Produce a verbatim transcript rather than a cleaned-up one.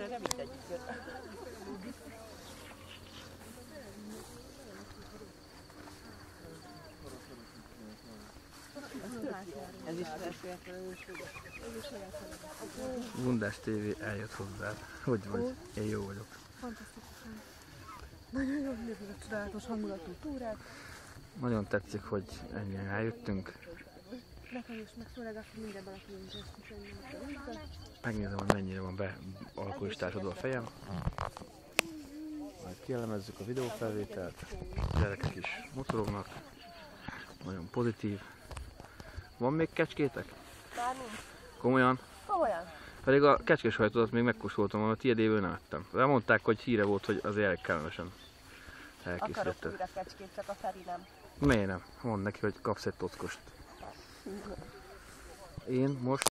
Egyszerre mindegyikért. Ez is Bundás té vé eljött hozzá. Hogy vagy? Én jó vagyok. Fantasztikusan. Nagyon jó, nagyon csodálatos hangulatú túrát. Nagyon tetszik, hogy ennyien eljöttünk. Nekem is, meg főleg akkor minden belakülünk ezt. Megnézem, hogy mennyire van be alkoholistásodva a fejem. Majd kielemezzük a videófelvételt. A gyerekek is mocorognak. Nagyon pozitív. Van még kecskétek? Már nincs. Komolyan? Komolyan? Pedig a kecskésajtodat még megkóstoltam, a tiédéből nem ettem. De mondták, hogy híre volt, hogy az elég kellemesen Akarok elkészítetted. újra kecskét, csak a Feri nem. Miért nem? Mondd neki, hogy kapsz egy tockost. Én most